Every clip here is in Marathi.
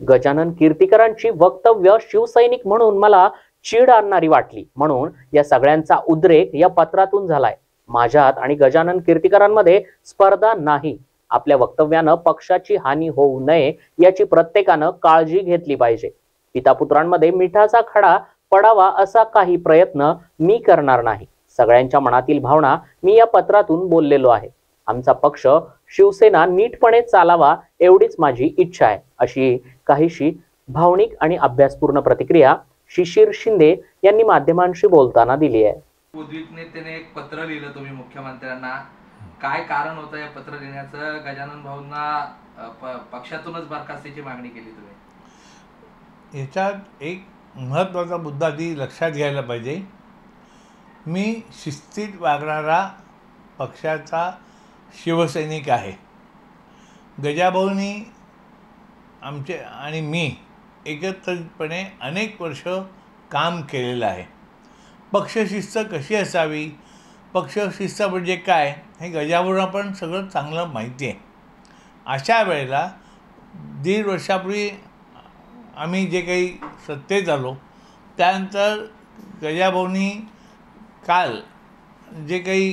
गजानन कीर्तीकरांची वक्तव्य शिवसैनिक म्हणून मला चीड आणणारी वाटली, म्हणून या सगळ्यांचा उद्रेक या पत्रातून झालाय। माझ्यात आणि गजानन कीर्तीकरांमध्ये स्पर्धा नाही। आपल्या वक्तव्यानं पक्षाची हानी होऊ नये याची प्रत्येकानं काळजी घेतली पाहिजे। पितापुत्रांमध्ये मिठाचा खडा पडावा असा काही प्रयत्न मी करणार नाही। सगळ्यांच्या मनातील भावना मी या पत्रातून बोललेलो आहे। आमचा पक्ष शिवसेना नीटपणे चालावा एवढीच माझी इच्छा आहे, अशी काहीशी भावनिक आणि अभ्यासपूर्ण प्रतिक्रिया शिशिर शिंदे यांनी माध्यमांशी बोलताना दिली आहे। उद्विग्न नेत्याने एक पत्र लिहिलं तुम्ही मुख्यमंत्र्यांना, काय कारण होतं या पत्र लिहिण्याचं? गजानन भाऊंना पक्षातूनच बरखास्तीची मागणी केली तुम्ही। याच्यात एक महत्त्वाचा मुद्दा ती लक्षात घ्यायला पाहिजे। मी शिस्तीत वागणारा पक्षाचा शिवसैनिक आहे। गजाभाऊंनी आमचे आणि मी एकत्रितपणे अनेक वर्ष काम केलेलं आहे। पक्षशिस्त कशी असावी, पक्षशिस्त म्हणजे काय, हे गजाभाऊंना पण सगळं चांगलं माहिती आहे। अशा वेळेला 1.5 वर्षापूर्वी आम्ही जे काही सत्तेत आलो त्यानंतर गजाभाऊंनी काल जे काही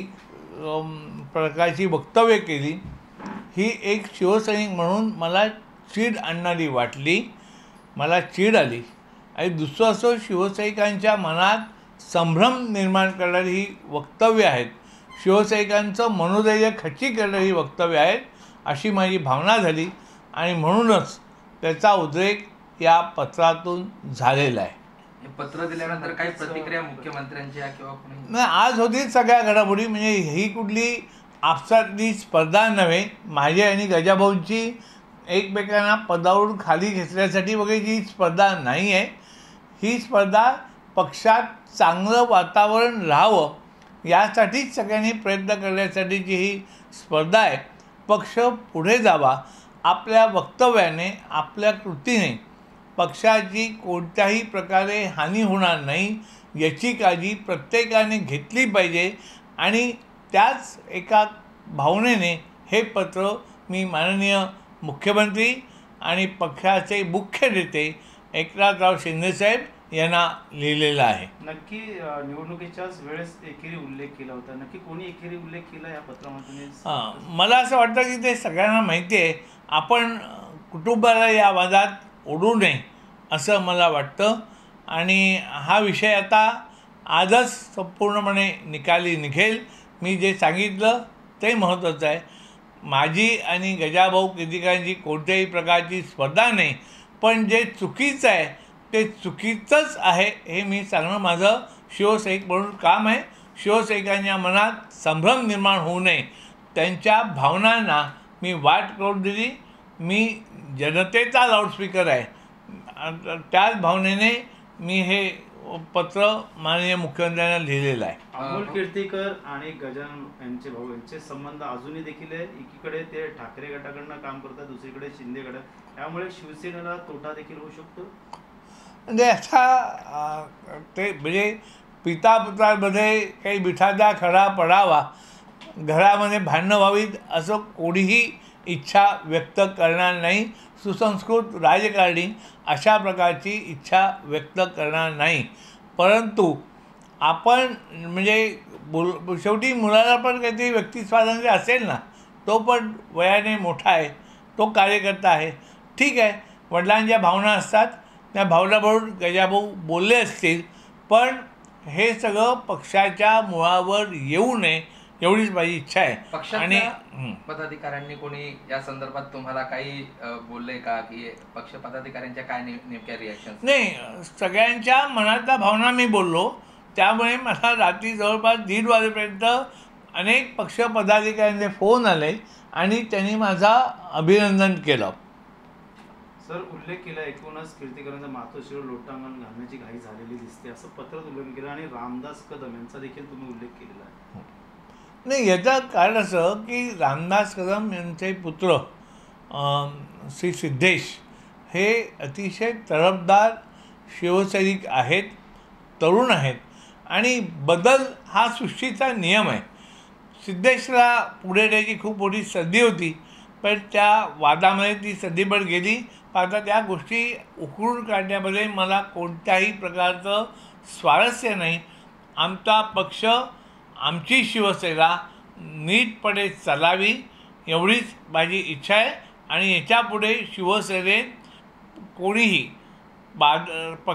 प्रकारची वक्तव्य केली, ही एक शिवसैनिक म्हणून मला चीड आणणारी वाटली, मला चीड आली। आणि दुसरं असं, शिवसैनिकांच्या मनात संभ्रम निर्माण करणारी ही वक्तव्य आहेत, शिवसैनिकांचं मनोधैर्य खच्ची करणारी वक्तव्य आहेत, अशी माझी भावना झाली आणि म्हणूनच त्याचा उद्रेक या पत्रातून झालेला आहे। पत्र दिल्यानंतर काही प्रतिक्रिया मुख्यमंत्र्यांच्या किंवा कोणी? आज होती सगळ्या घडामोडी, म्हणजे ही कुठली आपसातली स्पर्धा नव्हे। माझी आणि गजाभाऊंची एकमेकांना पदावरून खाली घेतल्यासाठी वगैरे जी स्पर्धा नाही आहे। ही स्पर्धा पक्षात चांगलं वातावरण राहावं यासाठीच सगळ्यांनी प्रयत्न करण्यासाठीची ही स्पर्धा आहे। पक्ष पुढे जावा, आपल्या वक्तव्याने, आपल्या कृतीने पक्षाची कोणत्याही प्रकारे हानी होणार नाही याची काळजी प्रत्येकाने घेतली पाहिजे। आणि त्याच एका भावनेने हे पत्र मी माननीय मुख्यमंत्री आणि पक्षाचे मुख्य नेते एकनाथराव शिंदेसाहेब यांना लिहिलेलं आहे। नक्की निवडणुकीच्याच वेळेस एकेरी उल्लेख केला होता, नक्की कोणी एकेरी उल्लेख केला या पत्रामध्ये? मला असं वाटतं की ते सगळ्यांना माहिती आहे। आपण कुटुंबाला या वादात ओढू नये असं मला वाटतं आणि हा विषय आता आजच संपूर्णपणे निकाली निघेल। मी जे सांगितलं ते महत्त्वाचं आहे। माझी आणि गजाभाऊ कीर्तीकरांची कोणत्याही प्रकारची स्पर्धा नाही, पण जे चुकीचं आहे ते चुकीचंच आहे हे मी सांगणं माझं शिवसैनिक म्हणून काम आहे। शिवसैनिकांच्या मनात संभ्रम निर्माण होऊ नये, त्यांच्या भावनांना मी वाट करून दिली। मी जनतेचा लाऊडस्पीकर आहे, त्याच भावनेने मी हे पत्र माननीय मुख्यमंत्र्यांना लिहिलेलं आहे। अमोल कीर्तीकर आणि गजानन यांचे भाऊ यांचे संबंध अजूनही देखील आहे। एकीकडे ते ठाकरे गटाकडनं काम करतात, दुसरीकडे शिंदे गट, त्यामुळे शिवसेनेला तोटा देखील होऊ शकतो। म्हणजे असा ते म्हणजे पितापुत्रांमध्ये काही मिठाचा खडा पडावा, घरामध्ये भांडणं व्हावीत असं कोणीही इच्छा व्यक्त करणार नाही। सुसंस्कृत राजकारणी अशा प्रकारची इच्छा व्यक्त करणार नाही। परंतु आपण म्हणजे शेवटी मुलाला पण काहीतरी व्यक्ती स्वातंत्र्य असेल ना, तो पण वयाने मोठा आहे, तो कार्यकर्ता आहे, ठीक आहे। वडिलांच्या भावना असतात, त्या भावनावरून गजाभाऊ बोलले असतील, पण हे सगळं पक्षाच्या मुळावर येऊ नये एवढीच माझी इच्छा आहे। आणि पदाधिकाऱ्यांनी कोणी या संदर्भात तुम्हाला काही बोलले का, की पक्ष पदाधिकाऱ्यांच्या काय नेमक्या रिॲक्शन? नाही, सगळ्यांच्या मनातल्या भावना मी बोललो, त्यामुळे मला रात्री जवळपास 1:30 वाजेपर्यंत अनेक पक्ष पदाधिकाऱ्यांचे फोन आले आणि त्यांनी माझा अभिनंदन केलं। सर, उल्लेख केला एकूणच कीर्तीकरांचा मातोश्रीवर लोटांगण घालण्याची घाई झालेली दिसते असं पत्रात उल्लेख केलं आणि रामदास कदम यांचा देखील तुम्ही उल्लेख केलेला आहे। नाही, याचं कारण असं की रामदास कदम यांचे पुत्र श्री सिद्धेश हे अतिशय तडफदार शिवसैनिक आहेत, तरुण आहेत आणि बदल हा सृष्टीचा नियम आहे। सिद्धेशला पुढे जायची खूप मोठी संधी होती, पण त्या वादामध्ये ती संधी पण गेली आता त्या गोष्टी उकरून काढण्यामध्ये मला कोणत्याही प्रकारचं स्वारस्य नाही. आमचा पक्ष, आमची शिवसेना नीटपणे चालावी एवढीच माझी इच्छा आहे. आणि याच्यापुढे शिवसेनेत कोणीही